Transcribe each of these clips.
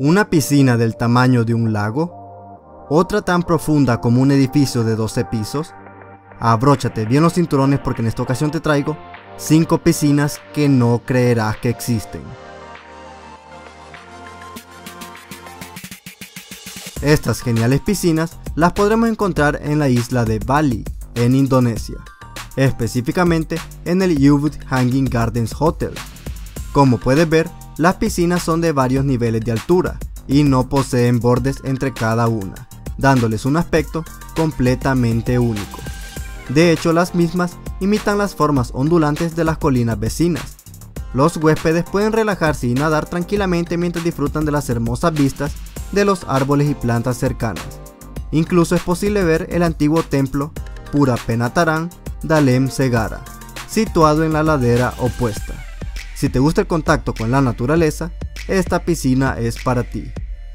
¿Una piscina del tamaño de un lago? ¿Otra tan profunda como un edificio de 12 pisos? Abróchate bien los cinturones porque en esta ocasión te traigo 5 piscinas que no creerás que existen. Estas geniales piscinas las podremos encontrar en la isla de Bali, en Indonesia, específicamente en el Ubud Hanging Gardens Hotel. Como puedes ver, las piscinas son de varios niveles de altura y no poseen bordes entre cada una, dándoles un aspecto completamente único. De hecho, las mismas imitan las formas ondulantes de las colinas vecinas. Los huéspedes pueden relajarse y nadar tranquilamente mientras disfrutan de las hermosas vistas de los árboles y plantas cercanas. Incluso es posible ver el antiguo templo Pura Penataran Dalem Segara, situado en la ladera opuesta. Si te gusta el contacto con la naturaleza, esta piscina es para ti.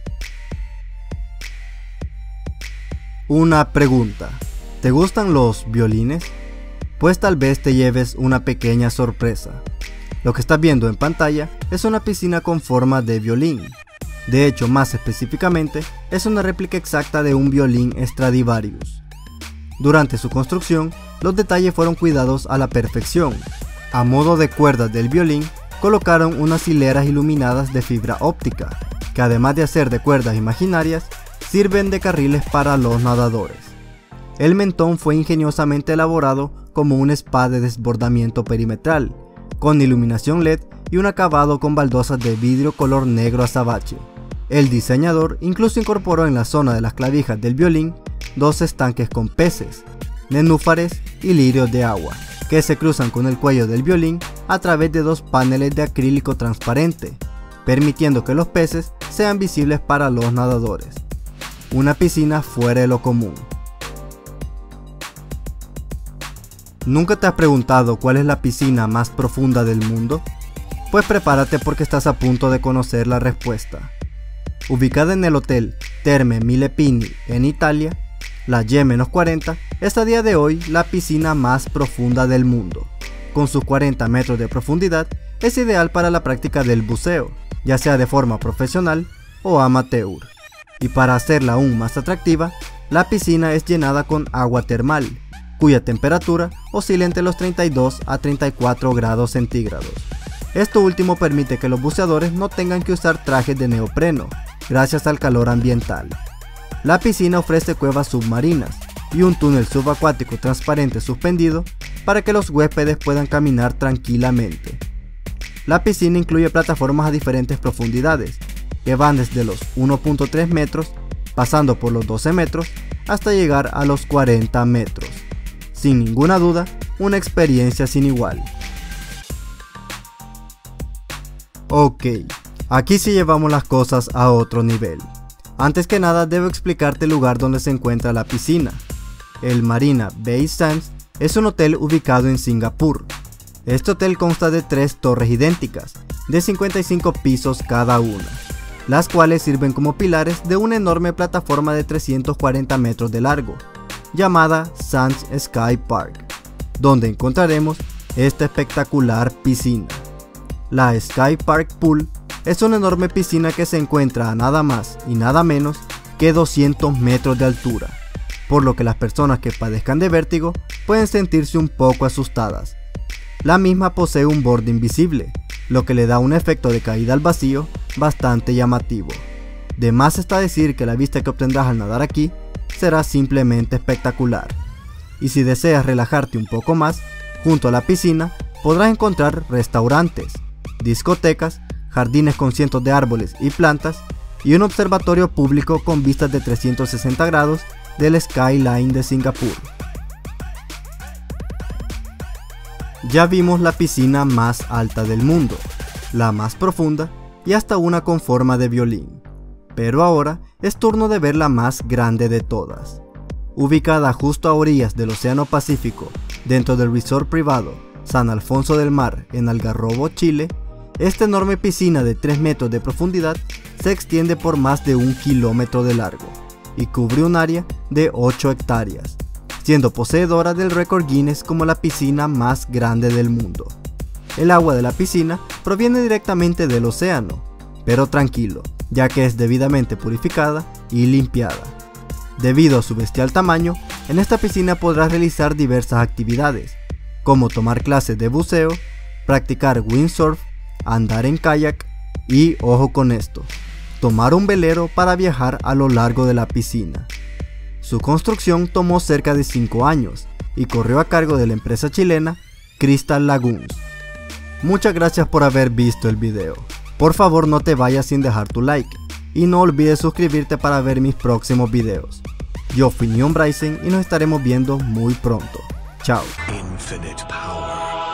Una pregunta: ¿te gustan los violines? Pues tal vez te lleves una pequeña sorpresa. Lo que estás viendo en pantalla es una piscina con forma de violín. De hecho, más específicamente, es una réplica exacta de un violín Stradivarius. Durante su construcción, los detalles fueron cuidados a la perfección. A modo de cuerdas del violín, colocaron unas hileras iluminadas de fibra óptica, que además de hacer de cuerdas imaginarias, sirven de carriles para los nadadores. El mentón fue ingeniosamente elaborado como un spa de desbordamiento perimetral, con iluminación LED y un acabado con baldosas de vidrio color negro azabache. El diseñador incluso incorporó en la zona de las clavijas del violín 2 estanques con peces, nenúfares y lirios de agua, que se cruzan con el cuello del violín a través de 2 paneles de acrílico transparente, permitiendo que los peces sean visibles para los nadadores. Una piscina fuera de lo común. ¿Nunca te has preguntado cuál es la piscina más profunda del mundo? Pues prepárate porque estás a punto de conocer la respuesta. Ubicada en el hotel Terme Mille Pini en Italia, la Y-40 es a día de hoy la piscina más profunda del mundo. Con sus 40 metros de profundidad, es ideal para la práctica del buceo, ya sea de forma profesional o amateur. Y para hacerla aún más atractiva, la piscina es llenada con agua termal, cuya temperatura oscila entre los 32 a 34 grados centígrados. Esto último permite que los buceadores no tengan que usar trajes de neopreno, gracias al calor ambiental. La piscina ofrece cuevas submarinas y un túnel subacuático transparente suspendido para que los huéspedes puedan caminar tranquilamente. La piscina incluye plataformas a diferentes profundidades, que van desde los 1.3 metros, pasando por los 12 metros, hasta llegar a los 40 metros. Sin ninguna duda, una experiencia sin igual. Ok, aquí sí llevamos las cosas a otro nivel. Antes que nada debo explicarte el lugar donde se encuentra la piscina. El Marina Bay Sands es un hotel ubicado en Singapur. Este hotel consta de 3 torres idénticas, de 55 pisos cada una, las cuales sirven como pilares de una enorme plataforma de 340 metros de largo, llamada Sands Sky Park, donde encontraremos esta espectacular piscina. La Sky Park Pool es una enorme piscina que se encuentra a nada más y nada menos que 200 metros de altura, por lo que las personas que padezcan de vértigo pueden sentirse un poco asustadas. La misma posee un borde invisible, lo que le da un efecto de caída al vacío bastante llamativo. De más está decir que la vista que obtendrás al nadar aquí será simplemente espectacular. Y si deseas relajarte un poco más, junto a la piscina podrás encontrar restaurantes, discotecas, jardines con cientos de árboles y plantas y un observatorio público con vistas de 360 grados del skyline de Singapur. Ya vimos la piscina más alta del mundo, la más profunda y hasta una con forma de violín. Pero ahora es turno de ver la más grande de todas. Ubicada justo a orillas del Océano Pacífico, dentro del resort privado San Alfonso del Mar en Algarrobo, Chile, esta enorme piscina de 3 metros de profundidad se extiende por más de 1 kilómetro de largo y cubre un área de 8 hectáreas, siendo poseedora del récord Guinness como la piscina más grande del mundo. El agua de la piscina proviene directamente del océano, pero tranquilo, ya que es debidamente purificada y limpiada. Debido a su bestial tamaño, en esta piscina podrás realizar diversas actividades, como tomar clases de buceo, practicar windsurf, andar en kayak y, ojo con esto, tomar un velero para viajar a lo largo de la piscina. Su construcción tomó cerca de 5 años y corrió a cargo de la empresa chilena Crystal Lagoons. Muchas gracias por haber visto el video. Por favor no te vayas sin dejar tu like y no olvides suscribirte para ver mis próximos videos. Yo fui Neon Bryson y nos estaremos viendo muy pronto. Chao. Infinite power.